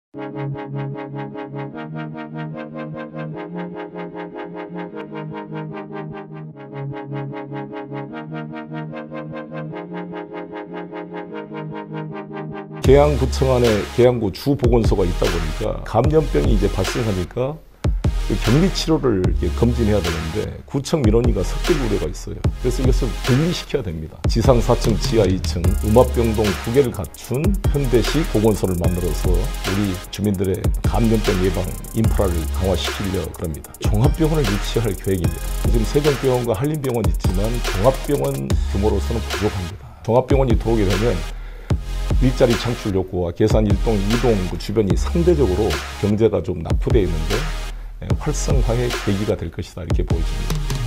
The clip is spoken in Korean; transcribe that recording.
계양구청 안에 계양구 주보건소가 있다 보니까 감염병이 이제 발생하니까 격리 치료를 검진해야 되는데 구청 민원인과 섞일 우려가 있어요. 그래서 이것을 분리시켜야 됩니다. 지상 4층, 지하 2층, 음압병동 2개를 갖춘 현대식 보건소를 만들어서 우리 주민들의 감염병 예방 인프라를 강화시키려 그럽니다. 종합병원을 유치할 계획입니다. 지금 세종병원과 한림병원이 있지만 종합병원 규모로서는 부족합니다. 종합병원이 들어오게 되면 일자리 창출 욕구와 계산 1동, 2동 그 주변이 상대적으로 경제가 좀 낙후되어 있는데 활성화의 계기가 될 것이다, 이렇게 보여집니다.